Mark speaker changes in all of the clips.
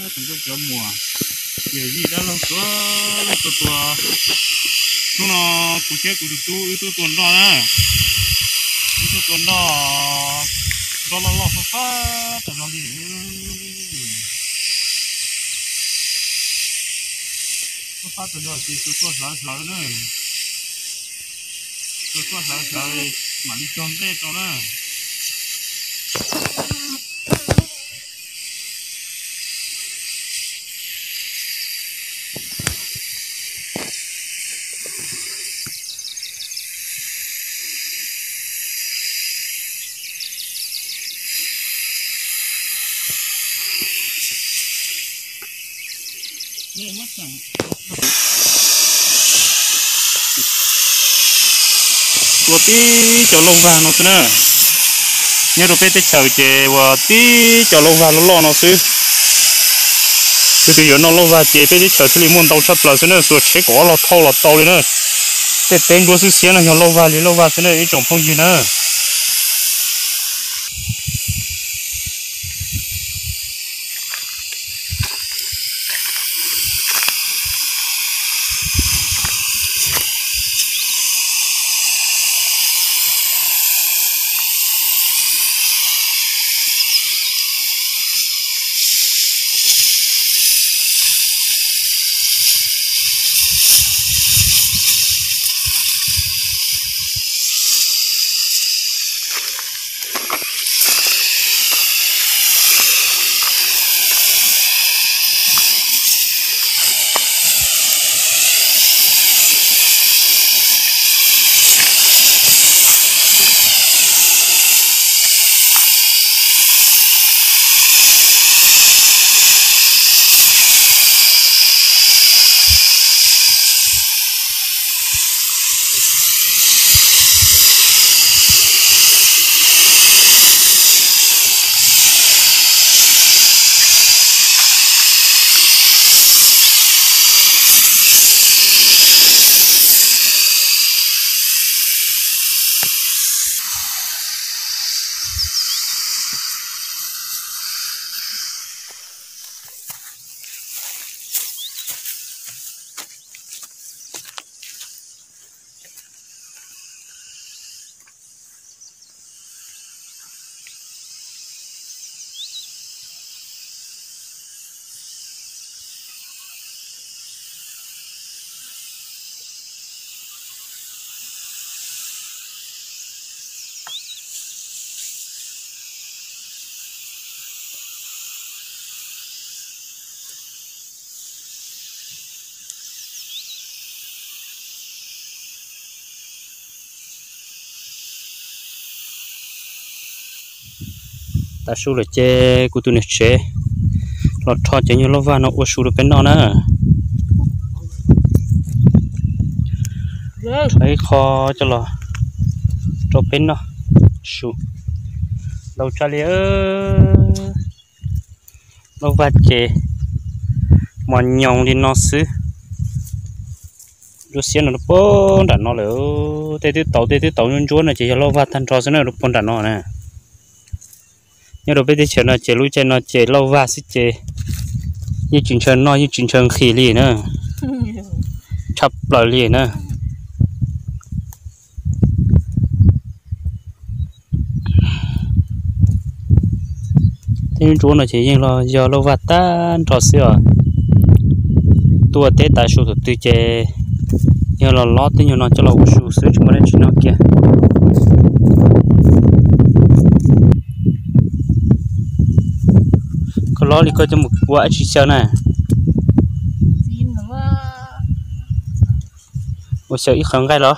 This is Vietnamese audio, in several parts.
Speaker 1: từng cái chợ mùa về gì đó nó có tua chúng nó cụ chế cụ tu tuần đó nè tu tuần đó đó là lo phát từ nó đi phát từ đó thì tu sợ nữa tu sợ mà đi tròn thế cho nó của tí cho lâu vàng nó nữa nhớ đồ bé tí chờ chè và tí cho lâu vàng nó lo nó xứ thì nó lâu vàng chè bé tí chờ thì muốn tàu sắp là xứ nữa rồi chế quả là thâu là tàu nữa tên của xứ xí là nhỏ lâu vàng xứ nữa ít trồng phong gì nữa ta su là chè của tụi này chè lọt thọ chè như lâu vàng nó uống su được bên đó nữa thấy kho cho lo cho bên đó su đâu cho liếc lâu vàng chè mà nhong đi nó xứ rồi xiên nó bón đạn nó lỡ tê tàu nhún chuối này chỉ lâu vàng thành trò xứ này nó bón đạn nó nè nhưng rồi bây giờ chuyện là chế lúa chế nó chế lâu và xí chế như chuyện chân nó như chuyện chân khỉ liền nữa chập lại liền nữa thế nhưng chú nó chỉ riêng là giờ lâu và tan trò xưa tua tết tại số từ chế giờ là lót thế nhưng nó cho là số xưa chúng mình chỉ nó kia lo đi coi cho một quả chỉ sao nè một sợi ít khăn gai đó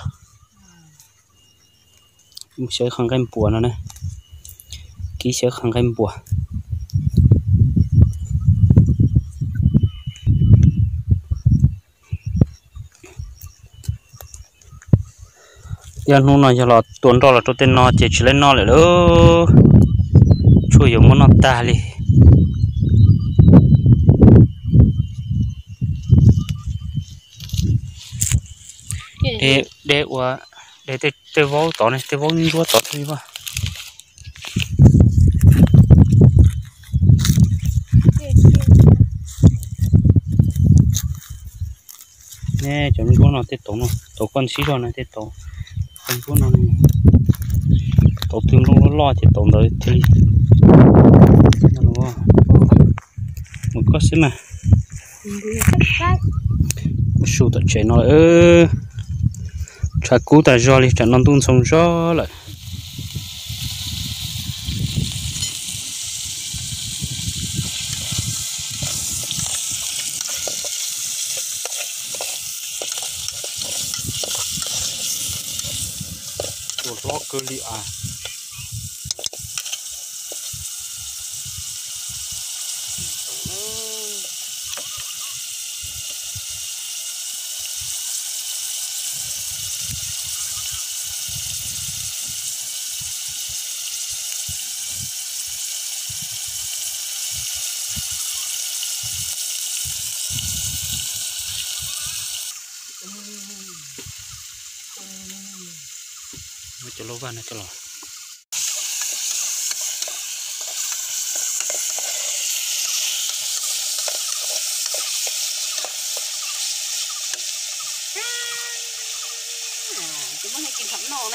Speaker 1: một sợi khăn gai bùa nó nè ký sợi khăn gai bùa giờ nó nói cho là tuần đó là tôi tên nó chỉ lên nó lại đó chui dùng muốn nó ta đi để qua để tê vó tỏ này tê vó như vó tỏ thôi mà nè chọn bữa nó tết tổ nó tổ con xí rồi này tết tổ con bữa nó tổ thường nó lo thì tổ đấy thì nó một có xí mà số tự chế nó chả cú ta do đi chả non tung sông gió lại một lọ cơ li à mà cho lâu vào này cho lâu
Speaker 2: chúng mình hayกิน thấm nổ này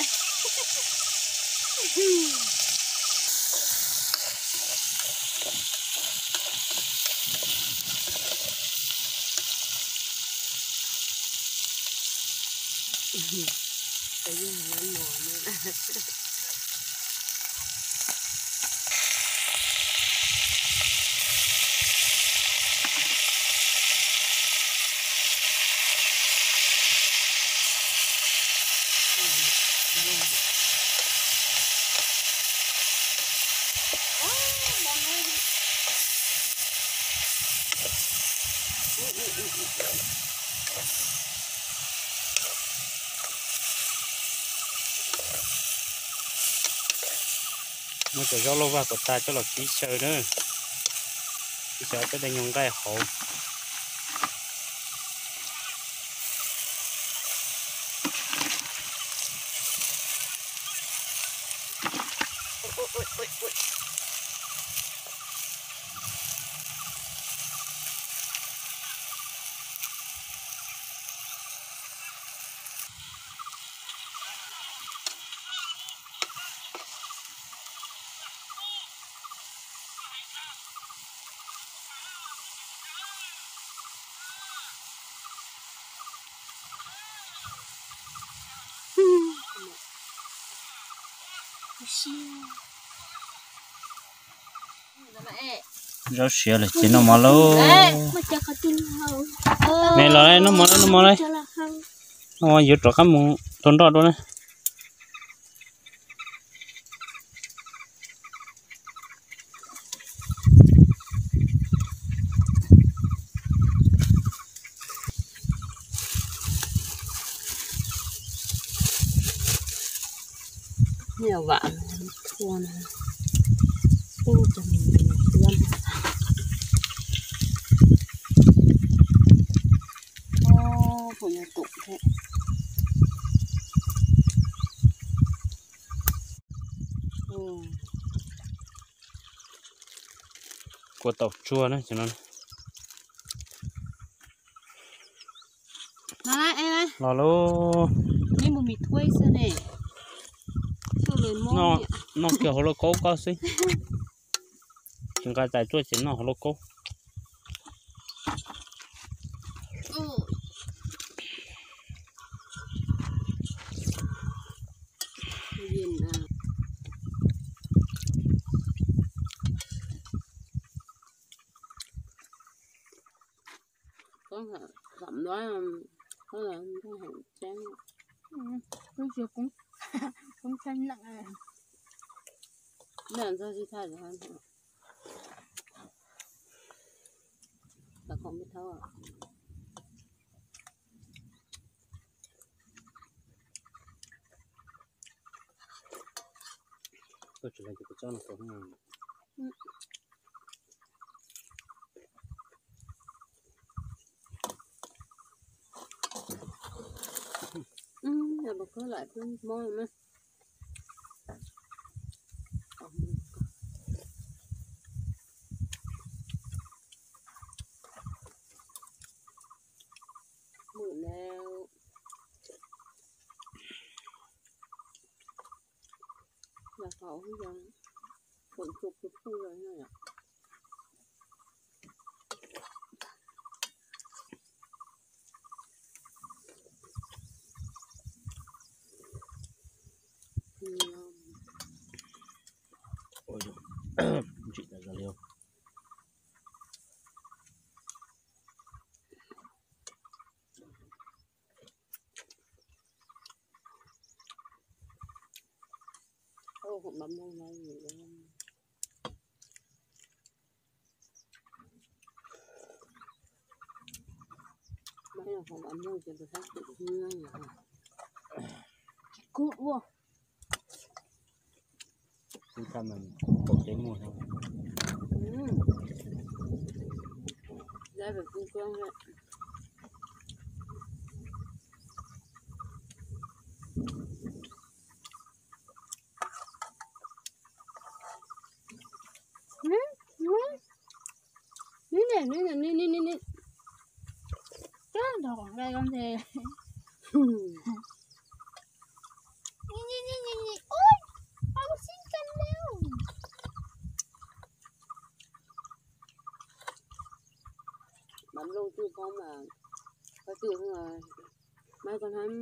Speaker 2: tự nhiên nó nổ như là
Speaker 1: mà cho gió lâu vào của ta cho là kỹ chơi nữa kỹ chơi cái đây nhung gai hậu rau xìa là chỉ nó mò lố mẹ lo đây nó mò đây nó mò dưới chỗ cắm một tuần đó này
Speaker 2: nhiều bạn thua này thua cho mình luôn của nhà tụng thế
Speaker 1: của tàu chua đấy cho nó
Speaker 2: này em này
Speaker 1: lo lố
Speaker 2: nhưng mà mình thuê sao này
Speaker 1: nó kiểu hồ lô cố có xí chúng ta tại chỗ chỉ nó hồ lô cố
Speaker 2: có thể dặm đó có là không hẳn chán tôi chưa cũng cũng xanh nặng này nên ra gì thay rồi hơn là không biết thấu à
Speaker 1: tôi chỉ là chỉ cho nó không nào
Speaker 2: giờ bà cứ lại cái môi mà mượn nè เขายังฝนตกจะพูดอะไรเนี่ย
Speaker 1: ôi chị là giờ liêu
Speaker 2: ô cũng bấm không này gì đó mấy là không bấm không thì tôi thấy tự nhiên nhỉ cút luôn
Speaker 1: chúng ta mình tổ đến mùa thôi
Speaker 2: ra về cung cương vậy ní
Speaker 3: cái đồ còn đây con thì nhỉ ôi ông xin cân đâu
Speaker 2: bấm luôn chưa không mà phải tưởng là mai còn hắn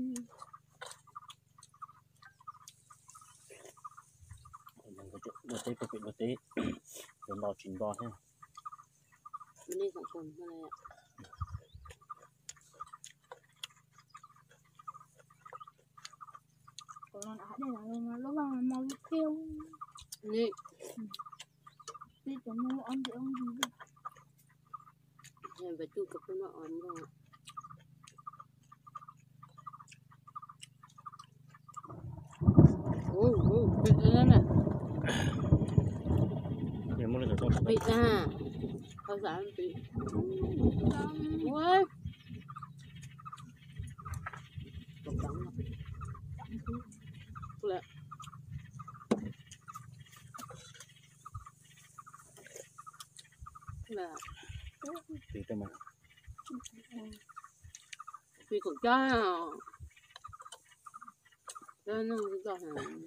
Speaker 1: mình có chuyện đợt tế rồi lò chỉnh bò ha
Speaker 2: mình đi sản phẩm cái này ạ
Speaker 3: còn ở đây là lúc mà màu kêu
Speaker 2: đi
Speaker 3: đi cho nó ăn thì ăn gì
Speaker 2: em phải chu cặp nó ổn rồi bị lên nè
Speaker 1: để mua được rồi
Speaker 2: bị à không dám bị ôi cục đắng lẹ là
Speaker 1: thì cho mà
Speaker 2: vì cục cha cho nó cho hàng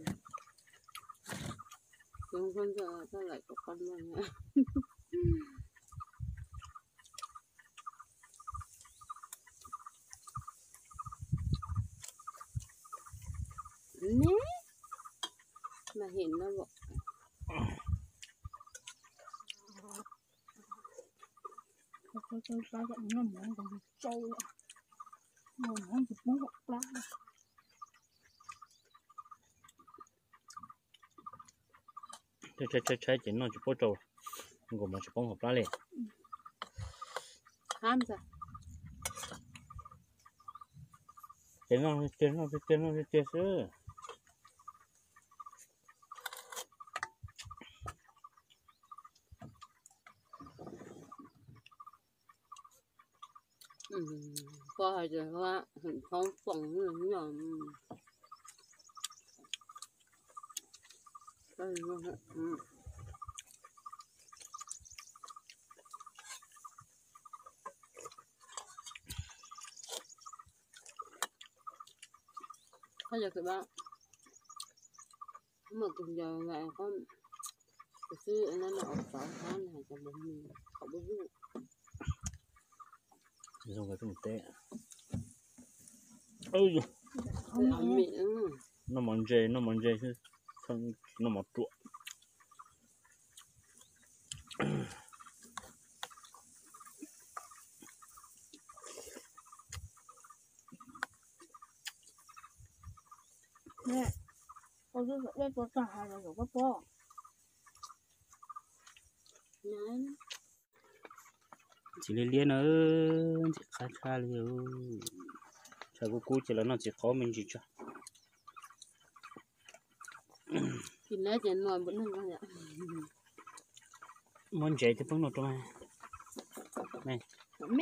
Speaker 2: không con giờ ta lại có con luôn nha nè mà hiện nó bộ
Speaker 3: tôi ba dặn nó muốn còn trâu nữa nó chỉ muốn học lá
Speaker 1: chơi chỉ nó chỉ bố trâu gồm một chỉ bông hộp lá liền
Speaker 2: ham rồi
Speaker 1: chơi nó sữa
Speaker 2: qua hồi rồi qua hình không phồng nữa nhờ đây luôn bây giờ các bạn mà cùng giờ lại có cái sự nó là ở 6 tháng này cho mình không biết
Speaker 1: dùng cái một tệ ôi nó mòn dê chứ không nó mòn trụa
Speaker 3: nè tôi cứ đây có cả hai là có to
Speaker 1: chỉ liên nữa chỉ khá liều sao cô chỉ là nó chỉ khó mình chỉ cho
Speaker 2: thì lấy tiền nồi vẫn không có
Speaker 1: món chạy thì vẫn nổi trong này
Speaker 3: mẹ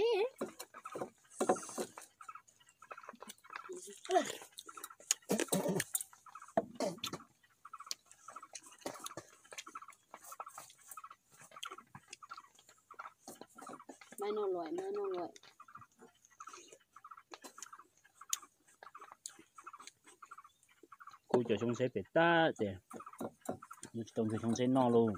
Speaker 2: mai nó loại
Speaker 1: cô cho chúng sẽ phải ta để trồng thì không sẽ no luôn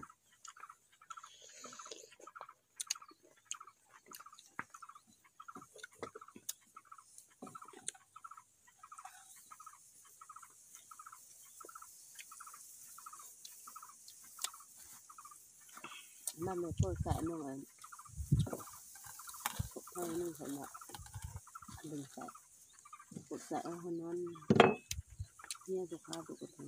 Speaker 2: mà mày coi cãi nó mà thôi nó phải mặc đừng cãi cuộc cãi hơn nó nghe được khá được cái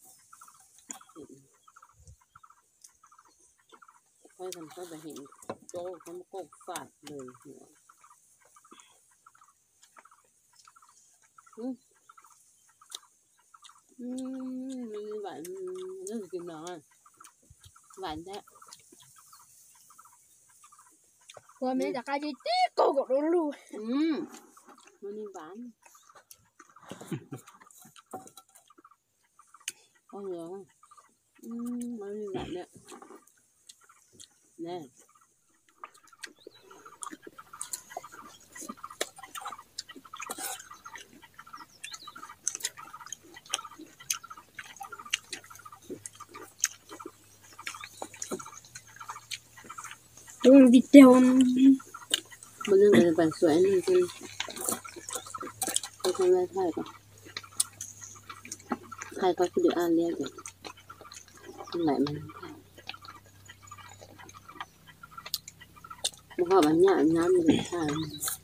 Speaker 2: thôi thành có thể hiện chỗ có một cột phạtเลยnữa như vậy rất là kinh nó vậy đấy
Speaker 3: rồi mình đã cái gì tí cô gọt nó luôn
Speaker 2: nó đi bán con rồi nó đi vậy đấy nè
Speaker 3: video
Speaker 2: bây giờ là bạn xoay lên trên cái con này thay có cái đĩa ăn liền rồi lại mình một họ bán nhả nhám mình để thay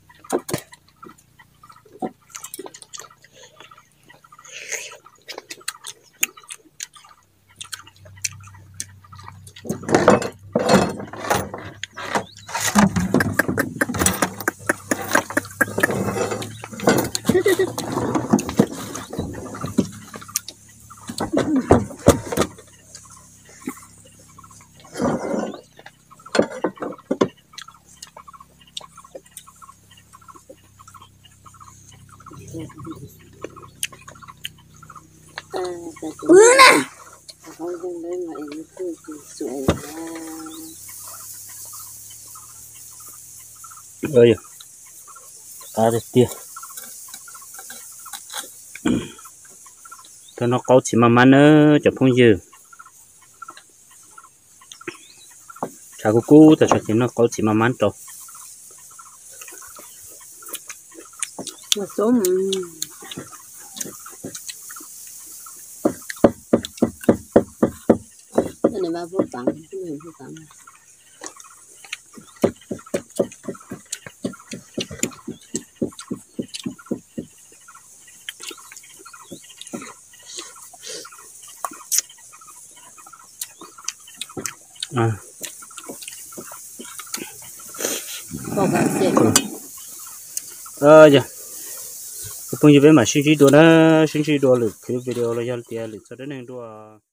Speaker 2: không dùng đấy mà em cứ sưởi
Speaker 1: ơi được tiền thôi nó có chỉ mà nữa chụp không dư chả có cú tại sao thì nó có chỉ mà trâu
Speaker 2: một số cái này ba vô tặng cái này vô tặng có cả xe
Speaker 1: dạ không như vậy mà xin chỉ đồ đó xin chỉ đồ được cái video là giao tiền được cho đến này đồ